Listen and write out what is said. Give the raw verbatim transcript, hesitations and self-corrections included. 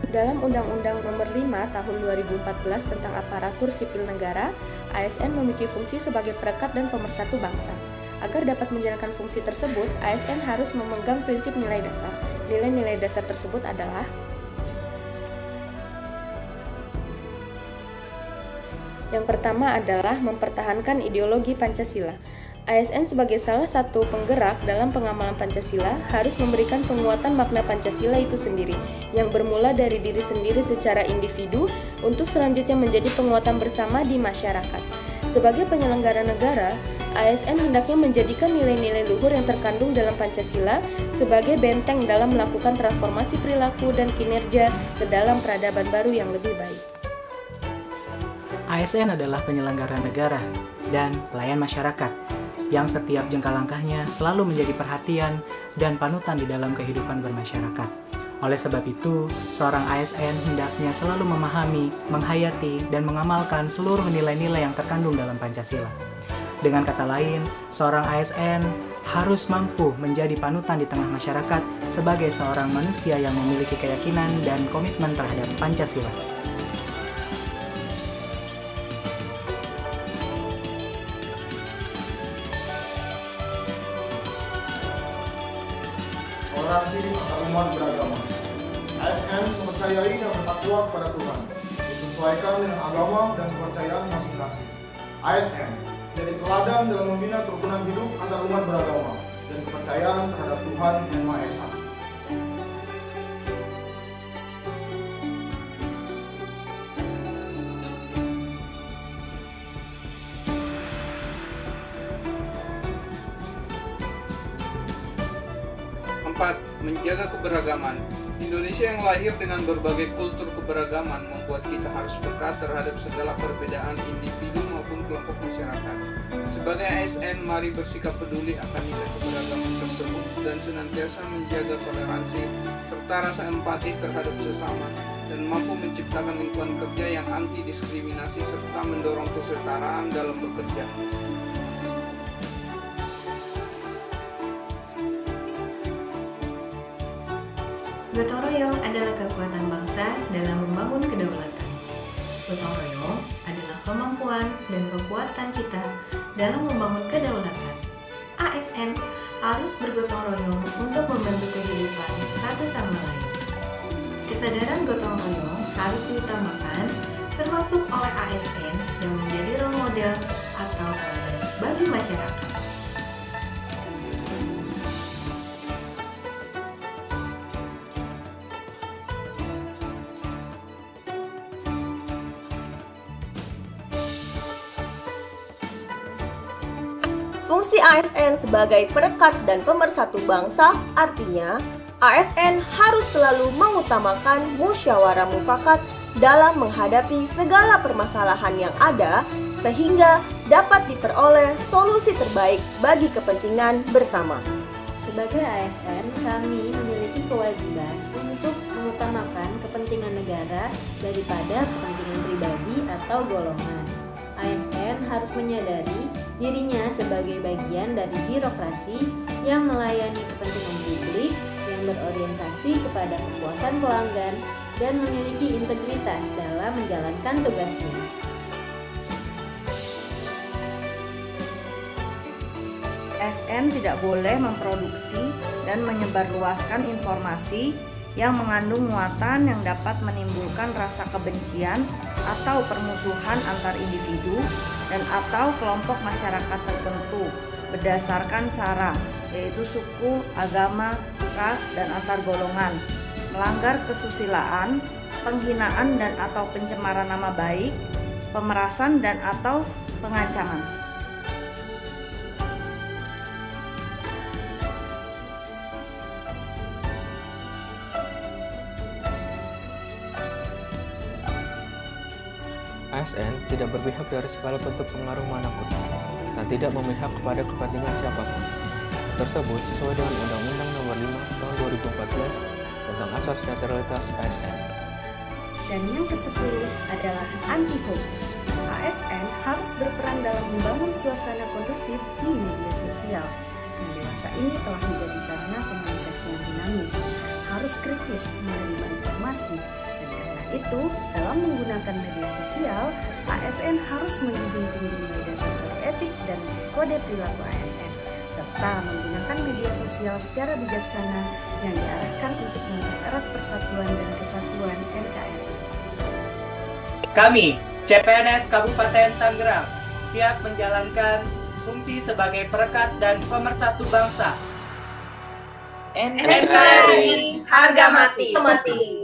Dalam Undang-Undang Nomor lima Tahun dua ribu empat belas tentang Aparatur Sipil Negara, A S N memiliki fungsi sebagai perekat dan pemersatu bangsa. Agar dapat menjalankan fungsi tersebut, A S N harus memegang prinsip nilai dasar. Nilai-nilai dasar tersebut adalah: yang pertama adalah mempertahankan ideologi Pancasila. A S N sebagai salah satu penggerak dalam pengamalan Pancasila harus memberikan penguatan makna Pancasila itu sendiri, yang bermula dari diri sendiri secara individu untuk selanjutnya menjadi penguatan bersama di masyarakat. Sebagai penyelenggara negara, A S N hendaknya menjadikan nilai-nilai luhur yang terkandung dalam Pancasila sebagai benteng dalam melakukan transformasi perilaku dan kinerja ke dalam peradaban baru yang lebih baik. A S N adalah penyelenggara negara dan pelayan masyarakat yang setiap jengkal langkahnya selalu menjadi perhatian dan panutan di dalam kehidupan bermasyarakat. Oleh sebab itu, seorang A S N hendaknya selalu memahami, menghayati, dan mengamalkan seluruh nilai-nilai yang terkandung dalam Pancasila. Dengan kata lain, seorang A S N harus mampu menjadi panutan di tengah masyarakat sebagai seorang manusia yang memiliki keyakinan dan komitmen terhadap Pancasila. Toleransi antarumat beragama. A S N mempercayai dan bertakwa kepada Tuhan, disesuaikan dengan agama dan kepercayaan masing-masing. A S N jadi teladan dalam membina kerukunan hidup antarumat beragama dan kepercayaan terhadap Tuhan Yang Maha Esa. Empat, menjaga keberagaman. Indonesia yang lahir dengan berbagai kultur keberagaman membuat kita harus peka terhadap segala perbedaan individu maupun kelompok masyarakat. Sebagai A S N, mari bersikap peduli akan nilai keberagaman tersebut dan senantiasa menjaga toleransi serta rasa empati terhadap sesama dan mampu menciptakan lingkungan kerja yang anti diskriminasi serta mendorong kesetaraan dalam bekerja. Gotong royong adalah kekuatan bangsa dalam membangun kedaulatan. Gotong royong adalah kemampuan dan kekuatan kita dalam membangun kedaulatan. A S N harus bergotong royong untuk membantu kehidupan satu sama lain. Kesadaran gotong royong harus diutamakan, termasuk oleh A S N yang menjadi role model atau teladan bagi masyarakat. Fungsi A S N sebagai perekat dan pemersatu bangsa artinya A S N harus selalu mengutamakan musyawarah mufakat dalam menghadapi segala permasalahan yang ada sehingga dapat diperoleh solusi terbaik bagi kepentingan bersama. Sebagai A S N, kami memiliki kewajiban untuk mengutamakan kepentingan negara daripada kepentingan pribadi atau golongan. A S N harus menyadari dirinya sebagai bagian dari birokrasi yang melayani kepentingan publik, yang berorientasi kepada kepuasan pelanggan, dan memiliki integritas dalam menjalankan tugasnya. A S N tidak boleh memproduksi dan menyebarluaskan informasi yang mengandung muatan yang dapat menimbulkan rasa kebencian atau permusuhan antar individu dan atau kelompok masyarakat tertentu berdasarkan sara, yaitu suku, agama, ras, dan antar golongan, melanggar kesusilaan, penghinaan dan atau pencemaran nama baik, pemerasan dan atau pengancaman. A S N tidak berpihak dari segala bentuk pengaruh manapun dan tidak memihak kepada kepentingan siapapun. Tersebut sesuai dengan Undang-Undang Nomor lima Tahun dua ribu empat belas tentang Asas Netralitas A S N. Dan yang kesepuluh adalah anti-hoax. A S N harus berperan dalam membangun suasana kondusif di media sosial. Yang dewasa ini telah menjadi sarana komunikasi yang dinamis, harus kritis menerima informasi, dan itu, dalam menggunakan media sosial, A S N harus menjunjung tinggi nilai dasar kode etik dan kode perilaku A S N, serta menggunakan media sosial secara bijaksana yang diarahkan untuk mempererat persatuan dan kesatuan N K R I. Kami, C P N S Kabupaten Tangerang, siap menjalankan fungsi sebagai perekat dan pemersatu bangsa. N K R I harga mati. mati.